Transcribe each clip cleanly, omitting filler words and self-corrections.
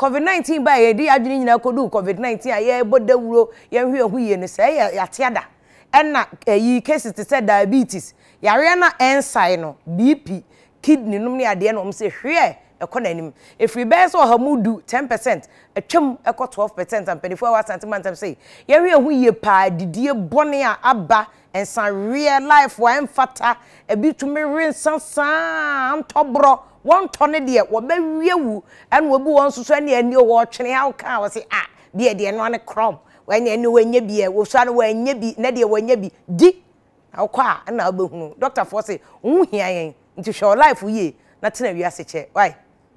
COVID-19 ba ye di adwene nyina kodu COVID-19 a ye bodawuro ye hwe hu ye ne se ya teada enna yi cases te say diabetes yare na ensign no BP kidney num ne ade no se hwe ekonanim efri be so hamudu 10% atwam eko 12% and 24 hours centimeter say ye hwe hu ye pa didie bone a aba ensan real life wa emfata ebitumi rensansan antobro won tone de wo ba wiewu an wo bu won soso ne ani wo twene ha ka wo se de no ne krom wan ani wanya bi wo so an wanya bi na de wanya bi di akwa na obehunu doctor for say hu hia yen nti show life ye na tena wi ase che why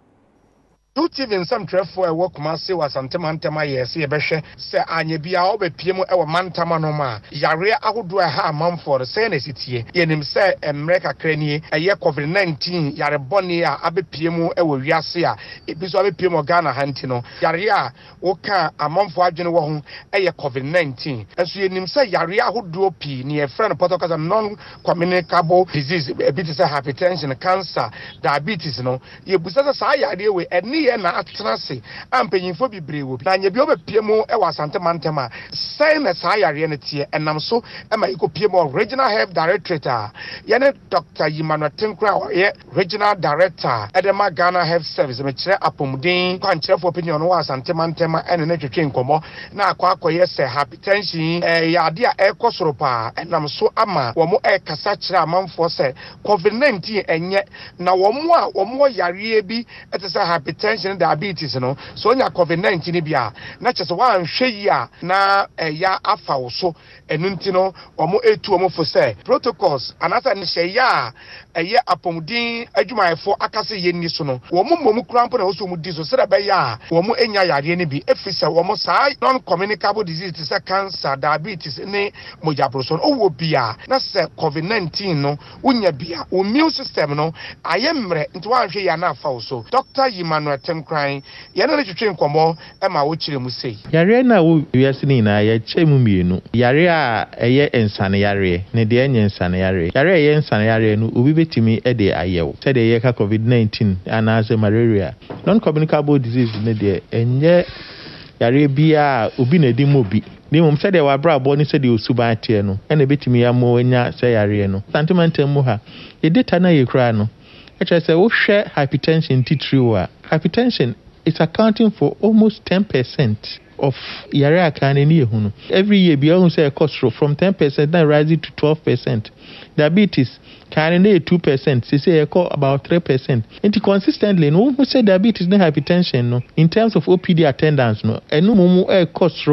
TV nsam trefo e wo kuma se wasantema ntema yesi ye behwe se anye bia obepiem e wo mantama no ma yare ahodo a ha amanfo se na sitie yenim se America kranie eye COVID-19 yare boni a abepiem e wo wiase a ebiso abepiem Ghana hanti no yare a wo ka amanfo adwene wo ho eye COVID-19 enso yenim se yare ahodo pi ne ye friend protocol non-communicable disease ebiti se hypertension, cancer, diabetes no ye busa sa yare we eni na atrase ampanyinfo bibre wo bi na nya bi obepiemu e wasante mantema sai na sa yare ne tie enam so e ma ikopiemu regional health director ye ne Dr. Emmanuel Tenkra ye regional director edema Ghana health service me kire apomuden kwankyerefo opinion no wasante mantema ene ne twetwe nkomo na akwakoye se hypertension ya ade a ekosoro pa enam so ama wo mo kasa kire amanfo se COVID-19 enye na wo mo yare bi etese hypertension diabetes no so nya COVID-19 bia na chese wa nhwe yi a na ya afa wo so enu nti no omo etu omo fo se protocols anasa ne hye ya eye apomudin adwumayefo akase ye ni so no wo mo krampo na wo so mu di so sere be ya wo mo enya yare ne bi efisa wo mo sa non-communicable disease se cancer, diabetes ne mojabroso owo bia na se COVID-19 no unya bia o immune system no ayemre nti wa nhwe ya na afa wo so Dr. Emmanuel Crying, yana twetwe nkomo e ma wo kire mu sei yare na wo wiase ni na ya chemu mienu yare a eye ensane yare ne de enye ensane yare yare eye ensane yare no obi betimi e de ayewo se de ye ka COVID-19 anaze malaria non-communicable disease ne de enye yare bia obi na di mobi ni mum se de wa brabo ni se de osuba atie no e na betimi ya mo nya se yare no sentimental mu ha e data na ye kra no e say wo hwe hypertension titriwa hypertension is accounting for almost 10% of yare akane ni ehunu every year be on say cost from 10% now rising to 12%. Diabetes can na 2% say about 3%. And consistently no who say diabetes na hypertension no in terms of OPD attendance no enu mumu cost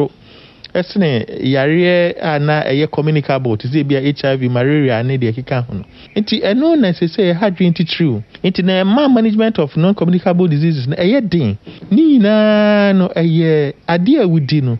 esne yare na eye communicable to say bia HIV, malaria na de keka ho no enti eno na say hadwin ti true enti na management of non-communicable diseases na eye din ni na no eye ade awudi no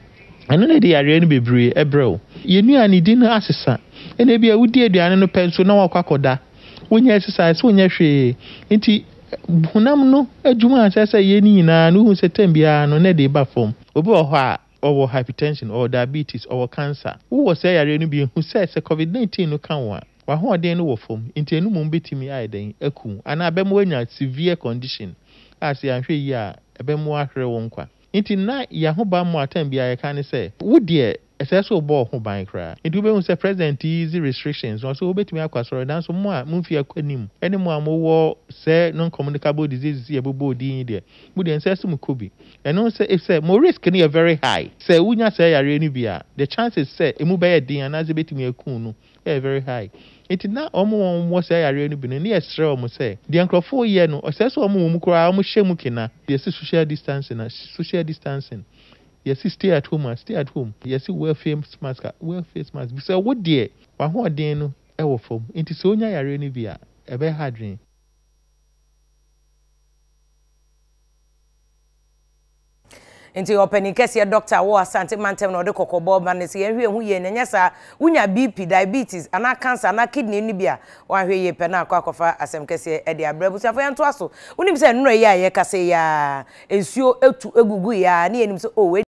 eno na de yare no bebre ebrel yenu ani din no asesa ena bia awudi aduane no penso na wakwakoda wonya exercise wonya hwe enti hunam no adwuma asesa ye ni na no hu setem bia no na de ba form obi wo ho a or hypertension or diabetes or cancer who was say yare no bi who says COVID-19 no kan wa ho den no wo fom nti enu mum betimi aiden aku ana abem wanya severe condition as ya hwe yi a abem ahwere wo nkwa nti na ya ho ba mo atam bia ya kan say wo de eseso bo ho ban kra nti wo be hu say president easy restrictions so wo betimi akwasoro dan so mo a mumfi akwanim ene mo amowo say non-communicable diseases ye bobo din de mu de eseso mu kobi eno say if say more risk ni very high say wunya say yare ni bia the chances say emu be ye din anaze betimi akun no very high it na omo won say yare ni bi no na esre omo say de ankrofo ye no eseso omo mu kura omo hyemu kina de social distancing yes stay at home yes wear face mask so what there wa ho den no e wo fom enti so onya yare ni bia e be hadwen Inti opening kesi doctor wo asante mantem no de kokobo ba ne se ye hwe hu ye nya sa unya BP, diabetes ana cancer ana kidney ni bia wa hwe ye pe na akwakofa asem kesi e de abrabu safo yanto aso unim se nnuro ye aye kase ya ensuo etu egugu ya ne enim se o